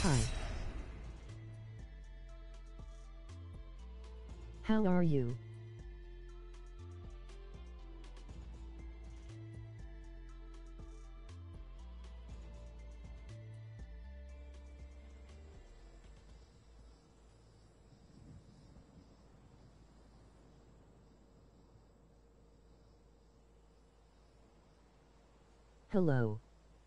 Hi. How are you? Hello.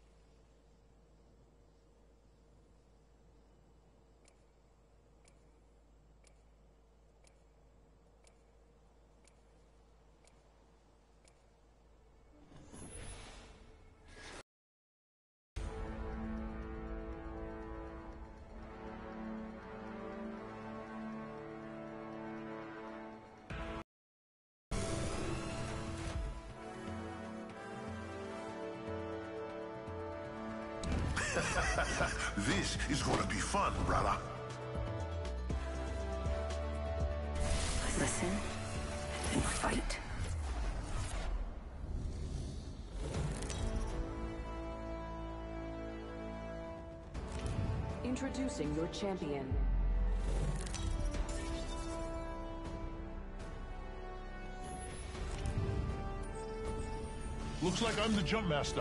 This is gonna be fun, brother. Listen and fight. Introducing your champion. Looks like I'm the jump master.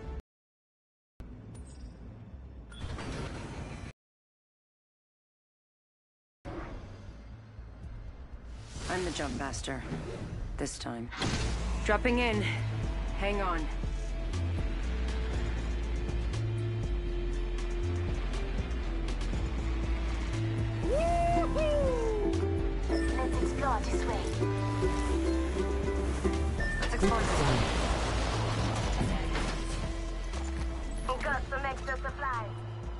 I'm the jump master. This time. Dropping in. Hang on. Let's explore this way. Let's explore this way. We got some extra supplies.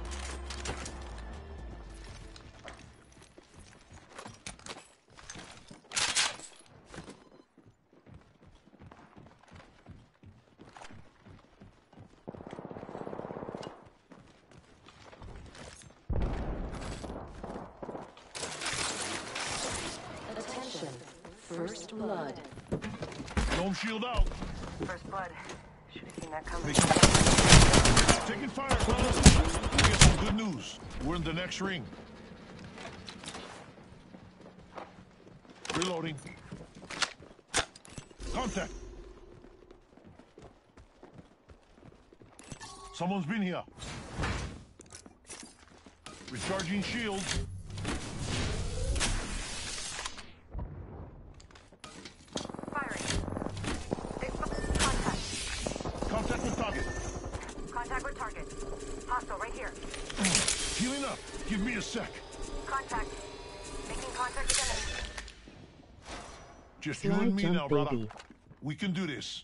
Attention. First blood. Dome shield out. First blood. Should have seen that coming. Taking fire, fellas. We get some good news. We're in the next ring. Reloading. Contact. Someone's been here. Recharging shield. Firing. Contact. Contact with target. Contact with target. Hostile right here. Healing up. Give me a sec. Contact. Making contact with enemy. Just you Fly and me jump, now, brother. baby. We can do this.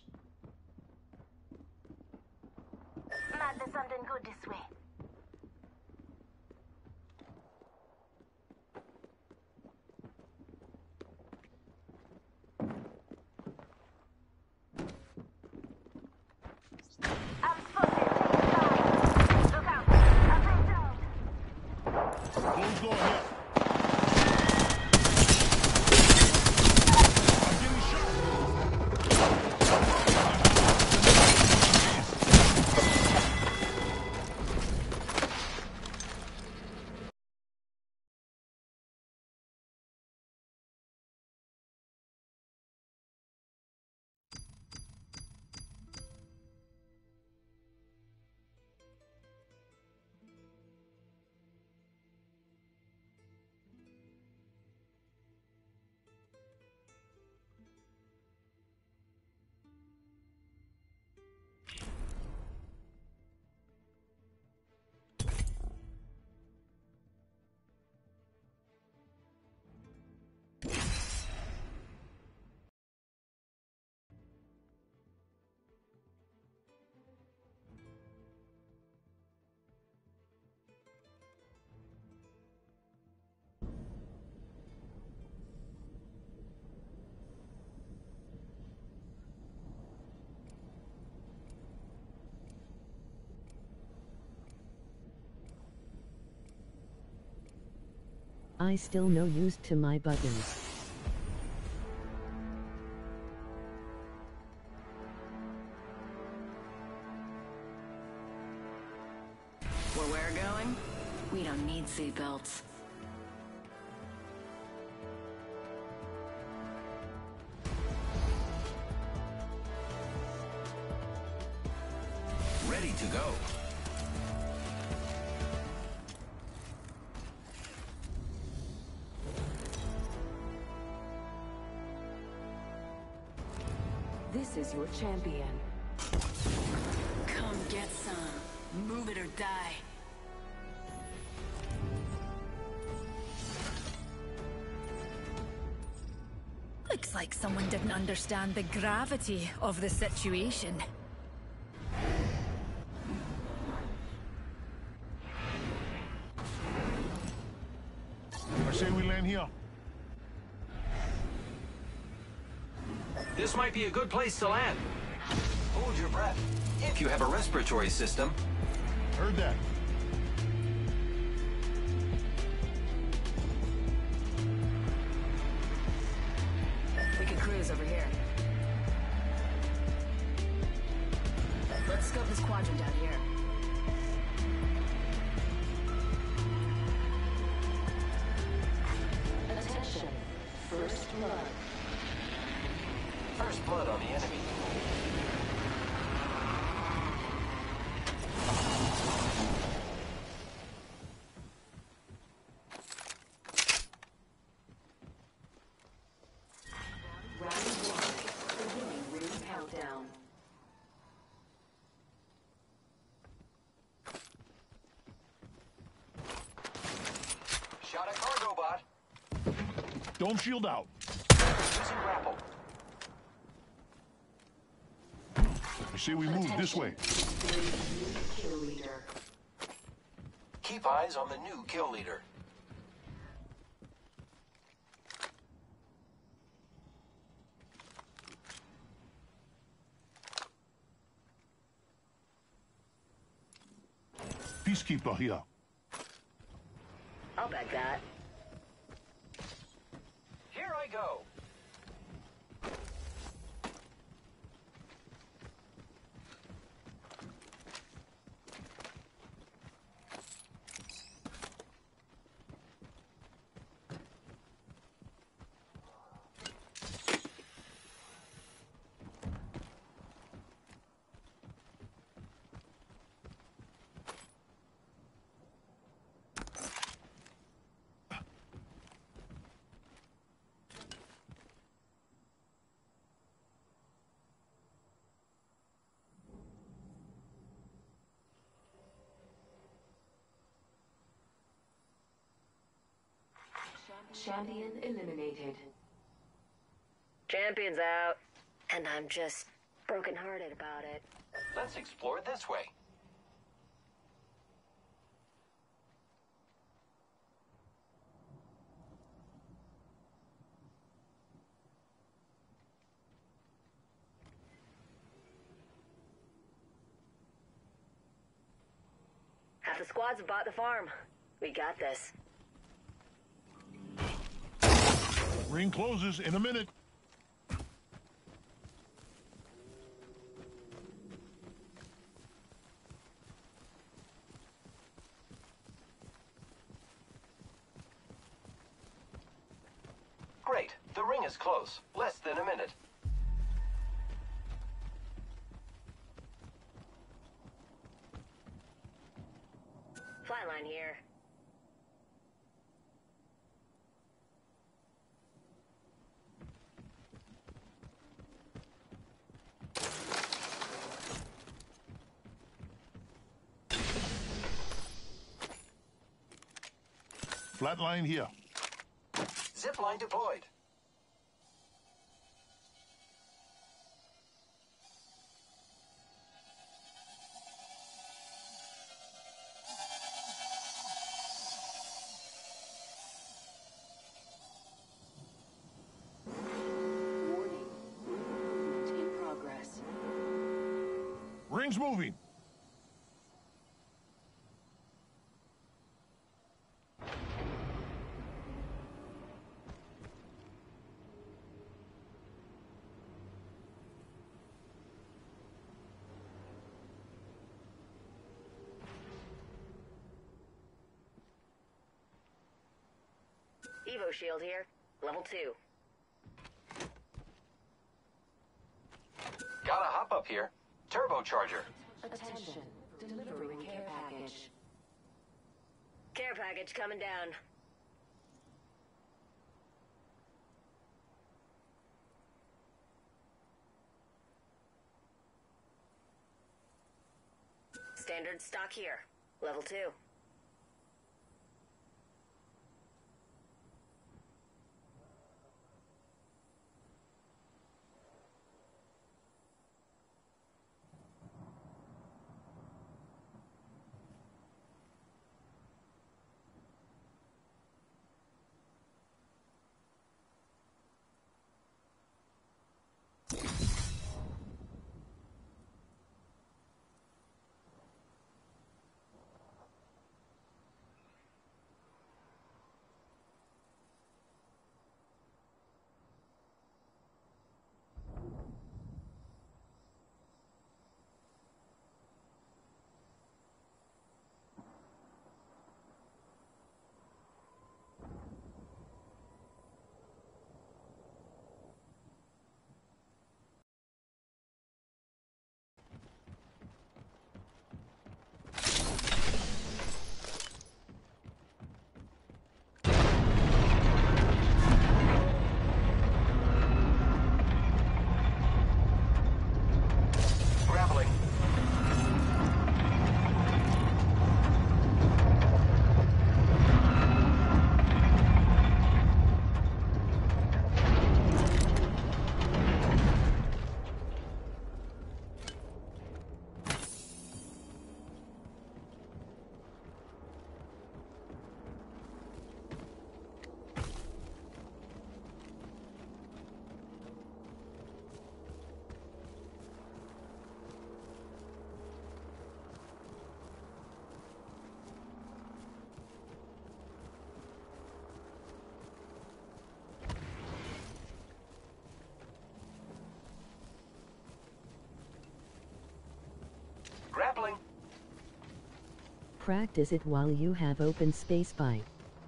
Might be something good this way. I'm spotted. Look out. I've been down. Close door here. I'm getting shot. I still no used to my buttons. Where we're going? We don't need seatbelts. Ready to go. This is your champion. Come get some. Move it or die. Looks like someone didn't understand the gravity of the situation. I say we land here. This might be a good place to land. Hold your breath. If you have a respiratory system. Heard that. We could cruise over here. Let's scope this quadrant out here. Attention. First blood. First blood on the enemy. Round 1. Beginning ring countdown. Shot a cargo bot. Dome shield out. Using grapple. I say we move this way. Kill leader. Keep eyes on the new kill leader. Peacekeeper here. I'll bet that. Here I go. Champion eliminated. Champion's out. And I'm just brokenhearted about it. Let's explore this way. Half the squads have bought the farm. We got this. Ring closes in a minute. Great. The ring is close. Less than a minute. Flatline here. Flatline here. Zipline deployed. Warning. Movement in progress. Ring's moving. Evo shield here. Level 2. Got a hop up here. Turbocharger. Attention. Delivering care package. Care package coming down. Standard stock here. Level 2. Grappling. Grappling. Practice it while you have open space fight.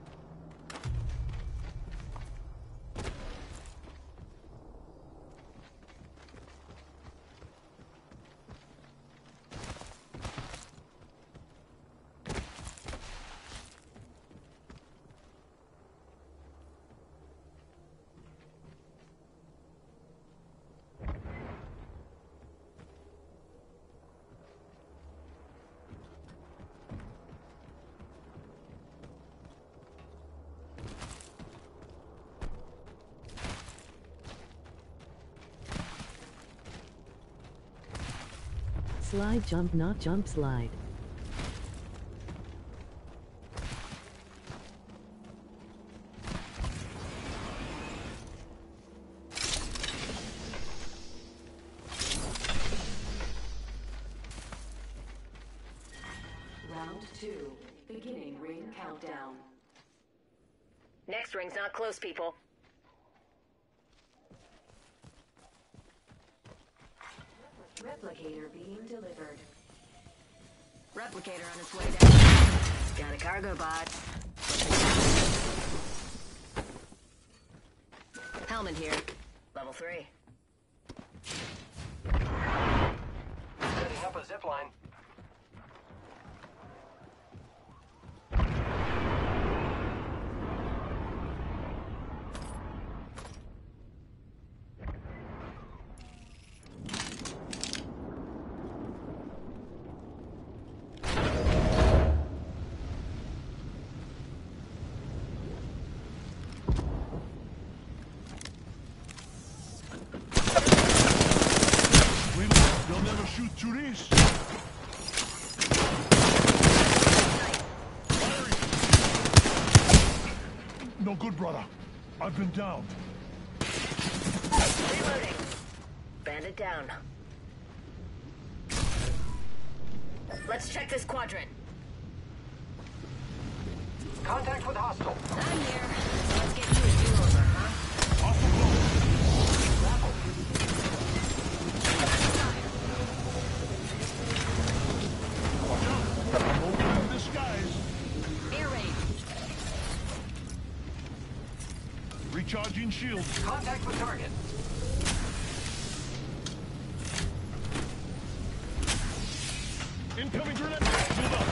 Slide jump not jump slide. Round 2. Beginning ring countdown. Next ring's not close, people. Replicator being delivered. Replicator on its way down. Got a cargo bot. Helmet here. Level 3. Setting up a zipline. They'll never shoot through this. No good, brother. I've been downed. Reloading. Bandit down. Let's check this quadrant. Contact with hostile. I'm here. Let's get you a do-over, huh? Off the block. Open in disguise. Air raid. shields. Contact with target. Incoming grenade. Move up.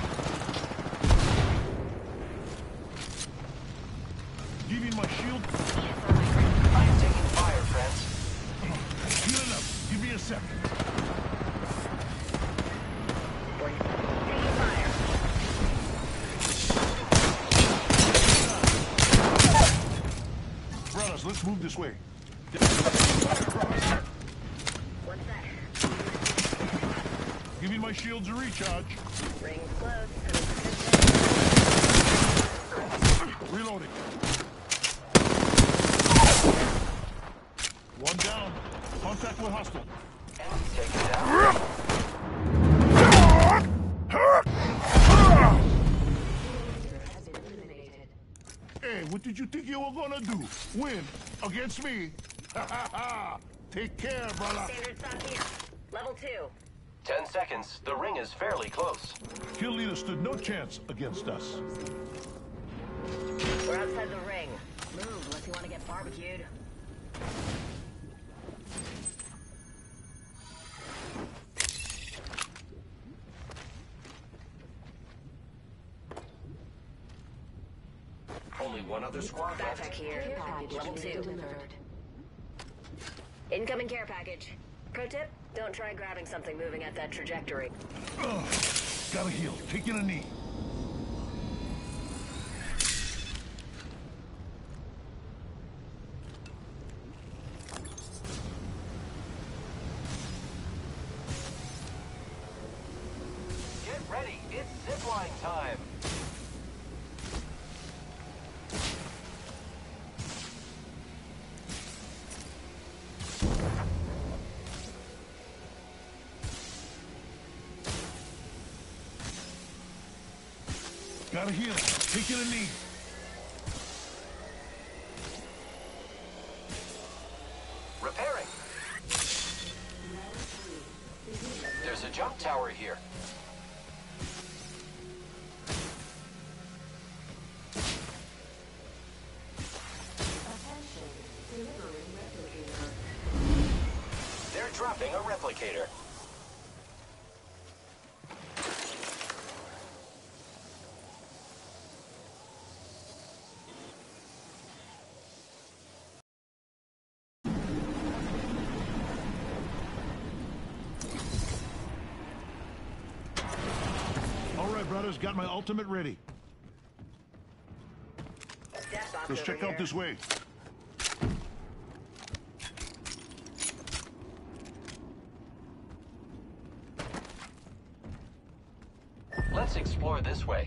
Give me my shield. I am taking fire, friends. Healing up. Give me a second. Taking fire. Brothers, let's move this way. One sec. Give me my shields a recharge. Ring close. Reloading. One down. Contact with hostile. Enemies taken down. Has been eliminated. Hey, what did you think you were gonna do? Win against me? Ha ha ha! Take care, brother. Standard stock here. Level 2. 10 seconds. The ring is fairly close. Kill leader stood no chance against us. We're outside the ring. Move unless you want to get barbecued. Only one other squad left. Backpack here. Care package Level 2. delivered. Incoming care package. Pro tip, don't try grabbing something moving at that trajectory. Ugh. Gotta heal. Taking a knee. Get ready. It's zipline time. Gotta heal. Taking a knee. Repairing. There's a jump tower here. Attention. Delivering replicator. They're dropping a replicator. All right, brothers. Got my ultimate ready. Death box Let's over check here. out this way. Let's explore this way.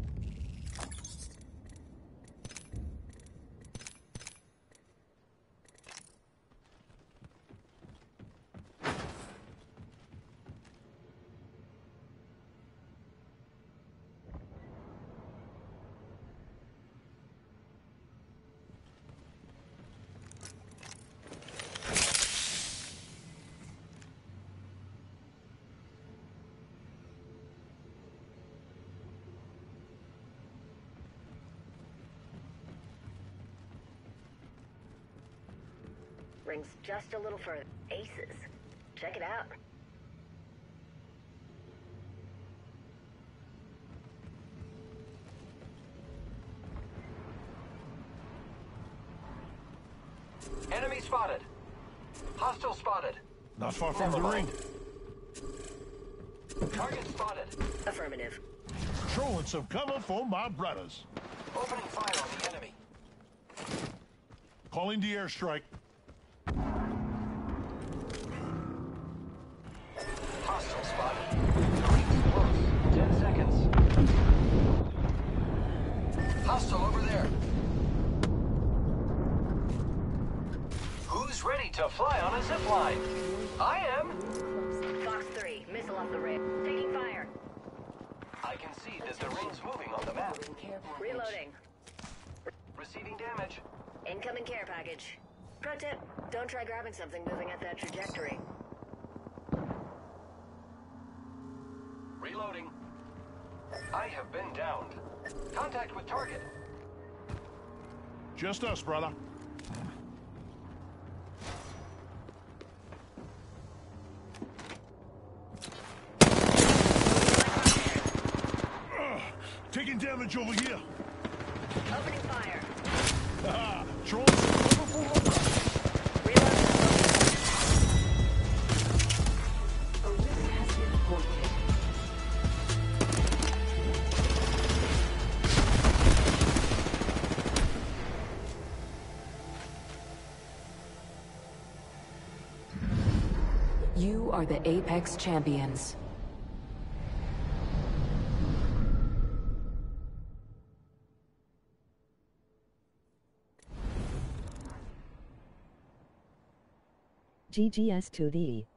Rings just a little further. Aces. Check it out. Enemy spotted. Hostile spotted. Not far from the Never ring. mind. Target spotted. Affirmative. Throwing some cover for my brothers. Opening fire on the enemy. Calling the airstrike. Hostile spotted. The ring's close. 10 seconds. Hostile over there. Who's ready to fly on a zipline? I am. Fox 3, missile off the ring. Taking fire. I can see that the ring's moving on the map. Care package. Reloading. Receiving damage. Incoming care package. Pro tip, don't try grabbing something moving at that trajectory. Reloading. I have been downed. Contact with target. Just us, brother. damage over here. Opening fire. Haha, throwing some colorful look. Reloading. A risk has been halted. You are the Apex Champions. GGS to thee.